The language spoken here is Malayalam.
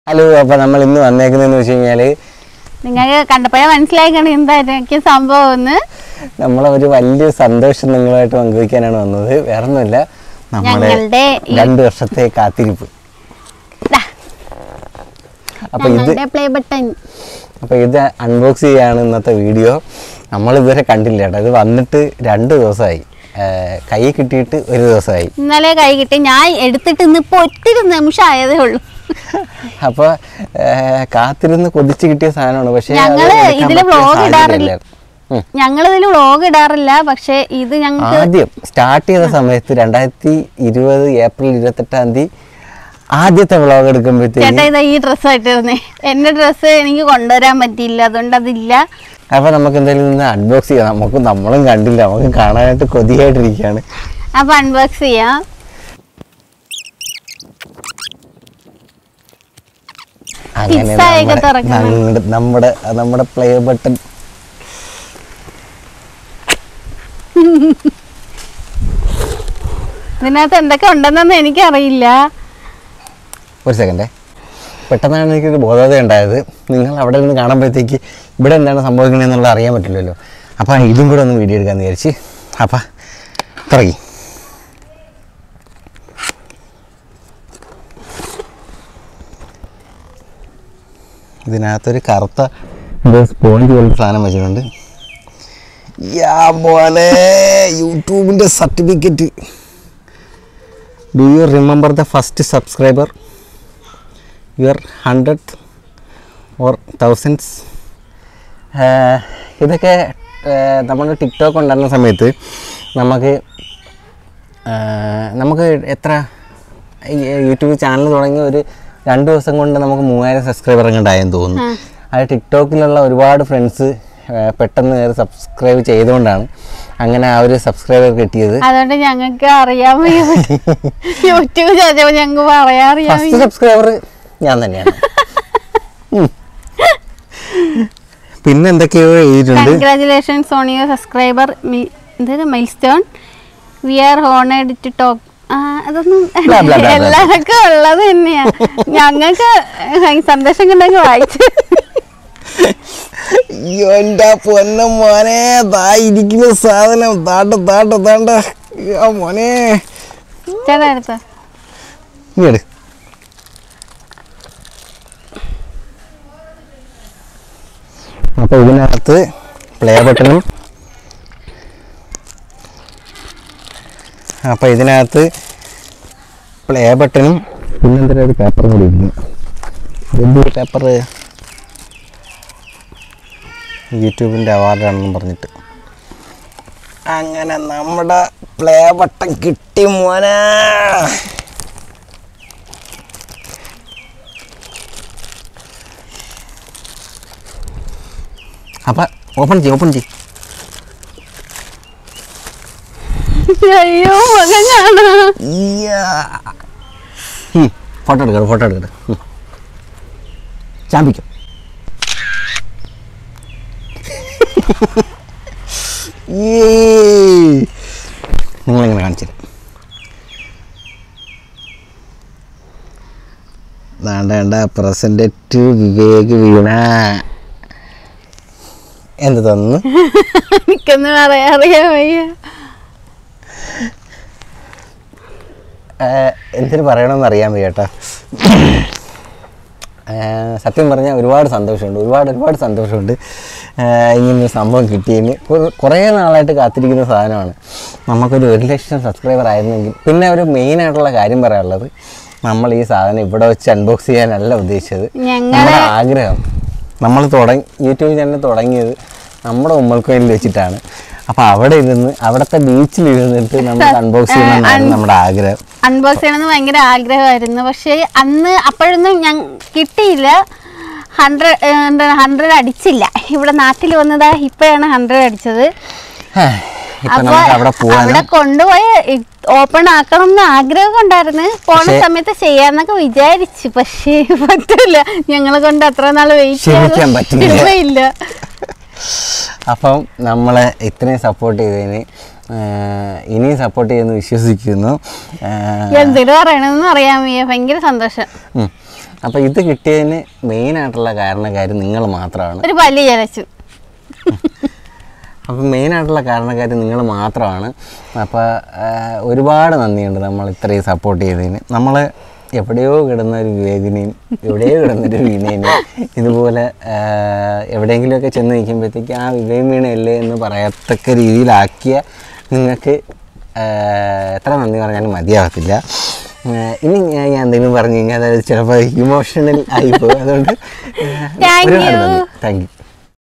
ഹലോ, അപ്പോൾ നമ്മൾ ഇന്ന് വന്നേക്കുന്നതെന്ന് വെച്ച് കഴിഞ്ഞാൽ നിങ്ങൾക്ക് കണ്ടപ്പോഴേ മനസ്സിലായിക്കാണ് എന്തായിരിക്കും സംഭവം എന്ന്. നമ്മളെ ഒരു വലിയ സന്തോഷം നിങ്ങളുമായിട്ട് പങ്കുവയ്ക്കാനാണ് വന്നത്. വേറെ ഒന്നുമില്ല, നമ്മുടെ 2 വർഷത്തെ കാത്തിരിപ്പ്. അപ്പോൾ ഇത് അൺബോക്സ് ചെയ്യാണ് ഇന്നത്തെ വീഡിയോ. നമ്മൾ ഇതുവരെ കണ്ടില്ല കേട്ടോ. ഇത് വന്നിട്ട് 2 ദിവസമായി, കൈ കിട്ടിയിട്ട് 1 ദിവസമായി. ഇന്നലെ കൈ കിട്ടി, ഞാൻ എടുത്തിട്ട് ഇന്നിപ്പോൾ ഒത്തിരി നിമിഷം ആയതേ ഉള്ളൂ. അപ്പോൾ കാത്തിരുന്ന് കൊതിച്ച് കിട്ടിയ സാധനമാണ്. പക്ഷേ ഞങ്ങളിതില് വ്ളോഗ് ഇടാറില്ല. പക്ഷെ ഇത് ഞങ്ങൾക്ക് ആദ്യം സ്റ്റാർട്ട് ചെയ്ത സമയത്ത് 2020 ഏപ്രിൽ 28-ാം തീയതി ആദ്യത്തെ വ്ളോഗ് എടുക്കുമ്പോഴത്തേക്ക് ഈ ഡ്രസ്സായിട്ടിരുന്നേ. എന്റെ ഡ്രസ്സ് എനിക്ക് കൊണ്ടുവരാൻ പറ്റിയില്ല, അതുകൊണ്ട് അതില്ല. അപ്പൊ നമുക്ക് എന്തായാലും നിന്ന് അൺബോക്സ് ചെയ്യാം. നമ്മളും കണ്ടില്ല, നമുക്ക് കാണാനായിട്ട് കൊതിയായിട്ടിരിക്കുകയാണ്. അപ്പൊ അൺബോക്സ് ചെയ്യാം. അങ്ങനെ നമ്മുടെ പ്ലേ ബട്ടൺ ഇതിനകത്ത് എന്തൊക്കെ ഉണ്ടെന്നൊന്നും എനിക്കറിയില്ല. ഒരു സെക്കൻഡേ, പെട്ടെന്നാണ് എനിക്കൊരു ബോധോദയം ഉണ്ടായത്. നിങ്ങൾ അവിടെ നിന്ന് കാണുമ്പോഴത്തേക്ക് ഇവിടെ എന്താണ് സംഭവിക്കണമെന്നുള്ളത് അറിയാൻ പറ്റില്ലല്ലോ. അപ്പം ഇതും കൂടെ ഒന്ന് വീഡിയോ എടുക്കാമെന്ന് വിചാരിച്ച് അപ്പം തുടങ്ങി. ഇതിനകത്തൊരു കറുത്ത സ്പോഞ്ച് പോലത്തെ സാധനം വെച്ചിട്ടുണ്ട്. പോലെ യൂട്യൂബിൻ്റെ certificate. Do you remember the first subscriber, your 100th or 1000s? ഇതൊക്കെ നമ്മൾ ടിക്ടോക്ക് ഉണ്ടായിരുന്ന സമയത്ത് നമുക്ക് എത്ര യൂട്യൂബ് ചാനൽ തുടങ്ങി ഒരു 2 ദിവസം കൊണ്ട് നമുക്ക് 3000 സബ്സ്ക്രൈബർ ഉണ്ടായെന്ന് തോന്നുന്നു. അത് ടിക്ടോക്കിലുള്ള ഒരുപാട് ഫ്രണ്ട്സ് പെട്ടെന്ന് സബ്സ്ക്രൈബ് ചെയ്തുകൊണ്ടാണ് അങ്ങനെ ആ ഒരു സബ്സ്ക്രൈബർ കിട്ടിയത്. അതുകൊണ്ട് ഞങ്ങൾക്ക് അറിയാൻ യൂട്യൂബ് ഞങ്ങൾക്ക് പറയാറിയാം. ഫസ്റ്റ് സബ്സ്ക്രൈബർ ഞാൻ തന്നെയാണ്. പിന്നെ എന്തൊക്കെയോ എഴുതിയിട്ടുണ്ട്. Congratulations on your subscriber milestone, we are honoured to talk. അതൊന്നും എല്ലാവർക്കും ഉള്ളത് തന്നെയാ. ഞങ്ങൾക്ക് സന്ദേശം കണ്ടെങ്കിൽ വായിച്ചു. എന്റെ പൊന്ന മോനെ, ഇരിക്കുന്ന സാധനം താണ്ട മോനെ. ചേട്ടാ എടുത്ത അപ്പൊ ഇതിനകത്ത് പ്ലേ ബട്ടണും പിന്നെന്താ ഒരു പേപ്പറും കൂടി ഇരിക്കുന്നു. എന്തൊരു പേപ്പർ? യൂട്യൂബിൻ്റെ അവാർഡാണെന്നും പറഞ്ഞിട്ട്. അങ്ങനെ നമ്മുടെ പ്ലേ ബട്ടൺ കിട്ടി മോനെ. അപ്പം ഓപ്പൺ ചെയ്. അയ്യോ, ഫോട്ടോ എടുക്കട്ടെ. ചാമ്പിക്കും. നിങ്ങളിങ്ങനെ കാണിച്ചില്ല. വേണ്ട പ്രസന്റ് ടു വിവേക് വീണ. എന്ത് തോന്നുന്നു? എനിക്കൊന്നും അറിയാൻ വയ്യ. എന്തിനു പറയണമെന്ന് അറിയാൻ വയ്യ കേട്ടോ. സത്യം പറഞ്ഞാൽ ഒരുപാട് സന്തോഷമുണ്ട് ഇങ്ങനൊരു സംഭവം കിട്ടിയതിന്. കുറേ നാളായിട്ട് കാത്തിരിക്കുന്ന സാധനമാണ്. നമുക്കൊരു 1 ലക്ഷം സബ്സ്ക്രൈബർ ആയിരുന്നെങ്കിൽ. പിന്നെ ഒരു മെയിനായിട്ടുള്ള കാര്യം പറയാനുള്ളത്, നമ്മൾ ഈ സാധനം ഇവിടെ വെച്ച് അൺബോക്സ് ചെയ്യാനല്ല ഉദ്ദേശിച്ചത്. നമ്മുടെ ആഗ്രഹം, നമ്മൾ യൂട്യൂബ് ചാനൽ തുടങ്ങിയത് നമ്മുടെ ഉമ്മൽക്കോയിൽ വെച്ചിട്ടാണ്. അപ്പോൾ അവിടുത്തെ ബീച്ചിൽ ഇരുന്നിട്ട് നമുക്ക് അൺബോക്സ് ചെയ്യണമെന്നാണ് നമ്മുടെ ആഗ്രഹം. അൺബോക്സ് ചെയ്യണമെന്ന് ഭയങ്കര ആഗ്രഹമായിരുന്നു. പക്ഷേ അപ്പോഴൊന്നും ഞാൻ കിട്ടിയില്ല. 100 അടിച്ചില്ല. ഇവിടെ നാട്ടിൽ വന്നതാ ഇപ്പോഴാണ് 100 അടിച്ചത്. അപ്പൊ അവിടെ കൊണ്ടുപോയി ഓപ്പൺ ആക്കണം എന്ന് ആഗ്രഹം ഉണ്ടായിരുന്നു. പോണ സമയത്ത് ചെയ്യാന്നൊക്കെ വിചാരിച്ചു, പക്ഷേ പറ്റില്ല. ഞങ്ങളെ കൊണ്ട് അത്ര നാൾ വെയിറ്റ് ചെയ്യാൻ പറ്റില്ല. അപ്പം നമ്മളെ ഇത്രയും സപ്പോർട്ട് ചെയ്തതിന് ഇനിയും സപ്പോർട്ട് ചെയ്യുമെന്ന് വിശ്വസിക്കുന്നു. എന്തിനു പറയണമെന്ന് അറിയാൻ വയ്യ. ഭയങ്കര സന്തോഷം. അപ്പോൾ ഇത് കിട്ടിയതിന് മെയിനായിട്ടുള്ള കാരണക്കാർ നിങ്ങൾ മാത്രമാണ്. ഒരു വലിയ ജലച്ചു. അപ്പം മെയിനായിട്ടുള്ള കാരണക്കാർ നിങ്ങൾ മാത്രമാണ്. അപ്പോൾ ഒരുപാട് നന്ദിയുണ്ട് നമ്മൾ ഇത്രയും സപ്പോർട്ട് ചെയ്തതിന്. നമ്മൾ എവിടെയോ കിടന്ന ഒരു വിവേകിനെയും എവിടെയോ കിടന്നൊരു വീണേനെയും ഇതുപോലെ എവിടെയെങ്കിലുമൊക്കെ ചെന്ന് നിൽക്കുമ്പോഴത്തേക്ക് ആ വിവേകം വീണയല്ലേ എന്ന് പറയത്തക്ക രീതിയിലാക്കിയ നിങ്ങൾക്ക് എത്ര നന്ദി പറഞ്ഞാലും മതിയാകത്തില്ല. ഇനി ഞാൻ എന്തെങ്കിലും പറഞ്ഞു കഴിഞ്ഞാൽ അതായത് ചിലപ്പോൾ ഇമോഷണൽ ആയിപ്പോകും. അതുകൊണ്ട് ഒരുപാട് നന്ദി. Thank U.